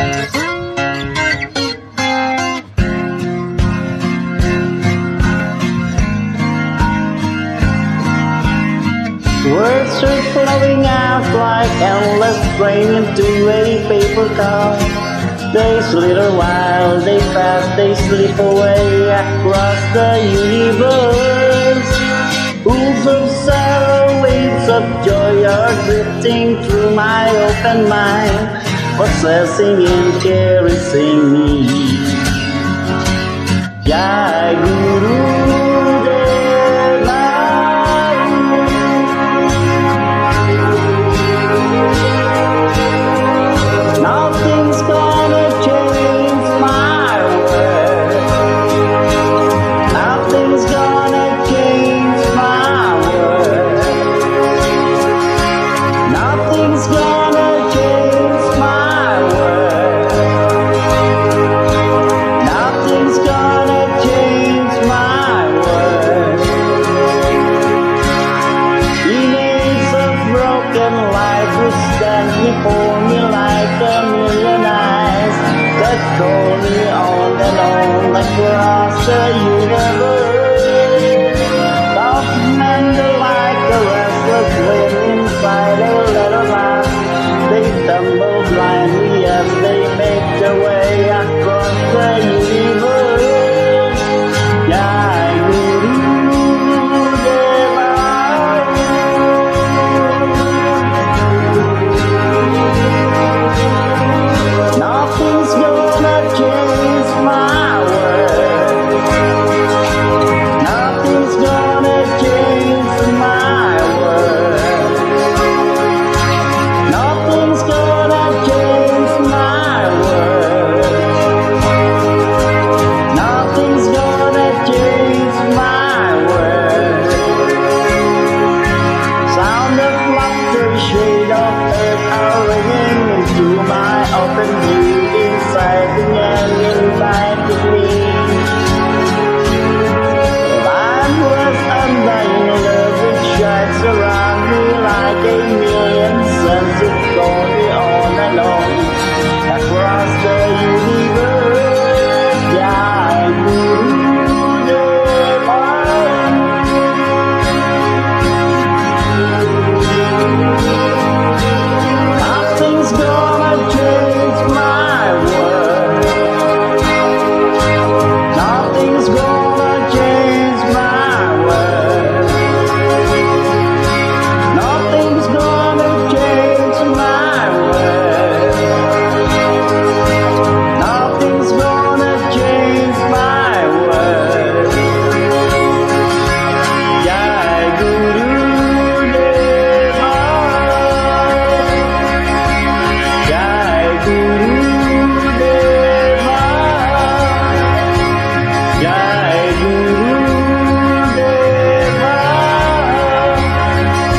Words are flowing out like endless rain into a paper cup. They slither while they pass, they slip away across the universe. Pools of sorrow, waves of joy are drifting through my open mind, possessing and caressing me. Jai Guru. For me like a million eyes that call me on and on across the universe. Soft and like a restless wind inside a little laugh. They tumble blindly as they make their way across the universe. Jai Guru.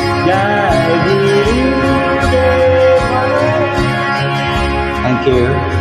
Thank you.